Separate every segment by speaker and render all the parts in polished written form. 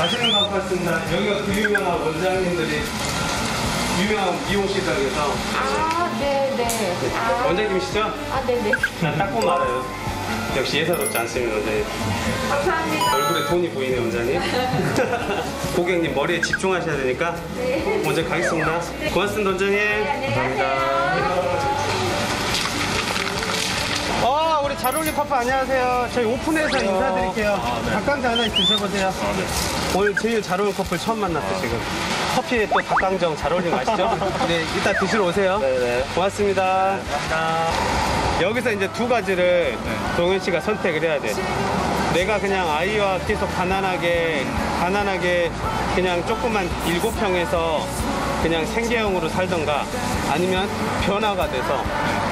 Speaker 1: 맛있는 밥 같습니다. 여기가 그 유명한 원장님들이 유명한 미용실장에서.
Speaker 2: 아, 네네. 아.
Speaker 1: 원장님이시죠?
Speaker 2: 아, 네네.
Speaker 1: 난 딱 보면 알아요. 역시 예사롭지 않습니다, 원장님.
Speaker 2: 감사합니다.
Speaker 1: 얼굴에 돈이 보이네, 원장님. 고객님 머리에 집중하셔야 되니까.
Speaker 2: 네.
Speaker 1: 먼저 가겠습니다. 고맙습니다, 원장님. 감사합니다. 우리 잘 어울린 커플 안녕하세요. 저희 오픈해서 인사드릴게요. 닭강정 하나 드셔보세요. 오늘 제일 잘 어울린 커플 처음 만났어요, 지금. 커피에 또 닭강정 잘 어울리는 거 아시죠? 네, 이따 드시러 오세요. 네네. 고맙습니다. 감사합니다. 여기서 이제 두 가지를 동현 씨가 선택을 해야 돼. 내가 그냥 아이와 계속 가난하게 그냥 조그만 7평에서 그냥 생계형으로 살던가 아니면 변화가 돼서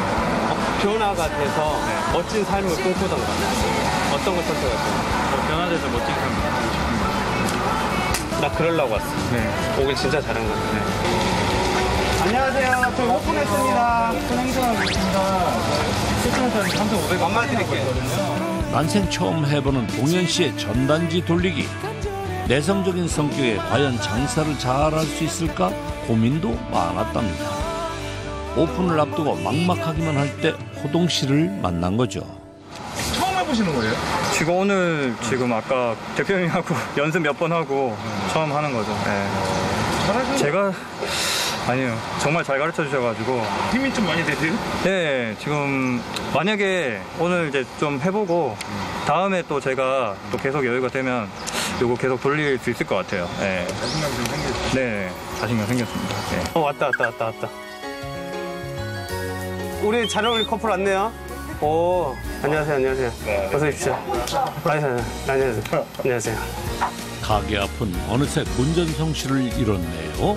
Speaker 1: 멋진 삶을 꿈꾸던가 어떤 걸 선택하세요?
Speaker 3: 변화돼서 멋진 삶을 살고 싶은 거.
Speaker 1: 나 그러려고 왔어. 네. 오길 진짜 잘한 것 같아. 네. 안녕하세요. 저희 오픈했습니다.
Speaker 3: 오픈 행사하고 있습니다. 실전에서는 3,500원
Speaker 1: 얼마 드릴게요?
Speaker 4: 난생 처음 해보는 동현 씨의 전단지 돌리기. 내성적인 성격에 과연 장사를 잘할 수 있을까 고민도 많았답니다. 오픈을 앞두고 막막하기만 할 때 호동 씨를 만난 거죠.
Speaker 3: 처음 해보시는 거예요?
Speaker 5: 지금 오늘 아까 대표님하고 연습 몇 번 하고 처음 하는 거죠. 네.
Speaker 3: 잘하시는
Speaker 5: 제가 아니요, 정말 잘 가르쳐 주셔가지고
Speaker 3: 힘이 좀 많이 되세요?
Speaker 5: 네, 지금 만약에 오늘 이제 좀 해보고 다음에 또 제가 또 계속 여유가 되면 이거 계속 돌릴 수 있을 것 같아요. 네.
Speaker 3: 자신감 좀 생겼어요.
Speaker 5: 네, 자신감 생겼습니다. 네.
Speaker 1: 왔다. 우리 잘 어울릴 커플 왔네요. 오, 안녕하세요.
Speaker 3: 네.
Speaker 1: 어서 오십시오. 안녕하세요.
Speaker 4: 가게 앞은 어느새 문전성시를 이뤘네요.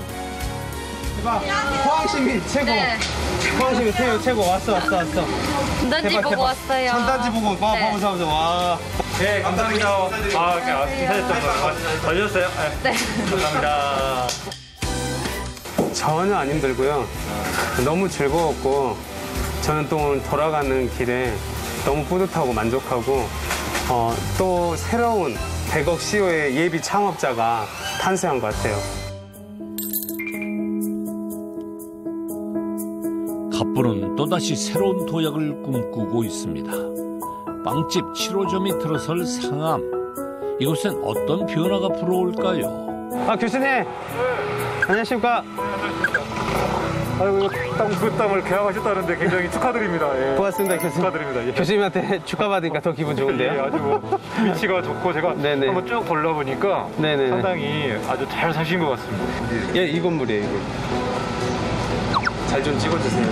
Speaker 1: 포항시민 최고.
Speaker 2: 네.
Speaker 1: 포항시민 최고. 왔어.
Speaker 2: 전단지 보고 왔어요.
Speaker 1: 전단지 보고 보자. 와.
Speaker 5: 네, 감사합니다. 봐주셨어요?
Speaker 2: 네.
Speaker 5: 감사합니다.
Speaker 1: 전혀 안 힘들고요. 너무 즐거웠고 저는 또 오늘 돌아가는 길에 너무 뿌듯하고 만족하고 또 새로운 100억 CEO의 예비 창업자가 탄생한 것 같아요.
Speaker 4: 갑부는 또다시 새로운 도약을 꿈꾸고 있습니다. 빵집 7호점이 들어설 상암. 이곳엔 어떤 변화가 불어올까요?
Speaker 1: 아, 교수님. 네. 안녕하십니까.
Speaker 5: 아이고, 그 땅을 계약하셨다는데 굉장히 축하드립니다. 예.
Speaker 1: 고맙습니다, 교수님.
Speaker 5: 축하드립니다. 예.
Speaker 1: 교수님한테 축하받으니까 더 기분 좋은데요?
Speaker 5: 예, 아주 위치가 좋고 제가
Speaker 1: 네네.
Speaker 5: 한번 쭉 돌려보니까
Speaker 1: 네네네.
Speaker 5: 상당히 아주 잘 사신 것 같습니다.
Speaker 1: 예, 이 건물이에요, 이거. 잘 좀 찍어주세요.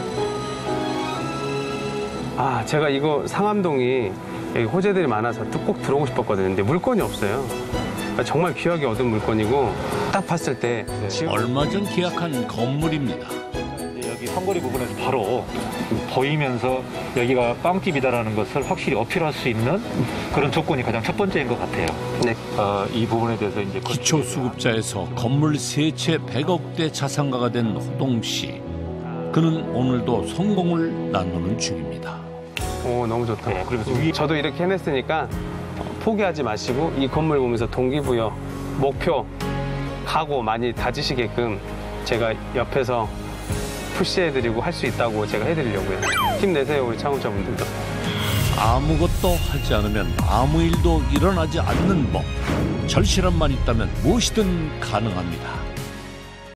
Speaker 1: 아, 제가 이거 상암동이 여기 호재들이 많아서 꼭 들어오고 싶었거든요. 근데 물건이 없어요. 정말 귀하게 얻은 물건이고 딱 봤을 때
Speaker 4: 얼마 전 계약한 건물입니다.
Speaker 6: 여기 상거리 부분에서 바로 보이면서 여기가 빵집이다라는 것을 확실히 어필할 수 있는 그런 조건이 가장 첫 번째인 것 같아요.
Speaker 1: 네.
Speaker 6: 이 부분에 대해서 이제
Speaker 4: 기초수급자에서 건물 세 채 100억대 자산가가 된 호동 씨. 그는 오늘도 성공을 나누는 중입니다.
Speaker 1: 오, 너무 좋다.
Speaker 6: 네, 그리고 위에
Speaker 1: 저도 이렇게 해냈으니까 포기하지 마시고 이 건물 보면서 동기부여, 목표, 각오 많이 다지시게끔 제가 옆에서 푸시해드리고 할 수 있다고 제가 해드리려고요. 힘내세요, 우리 창업자분들도.
Speaker 4: 아무것도 하지 않으면 아무 일도 일어나지 않는 법. 절실함만 있다면 무엇이든 가능합니다.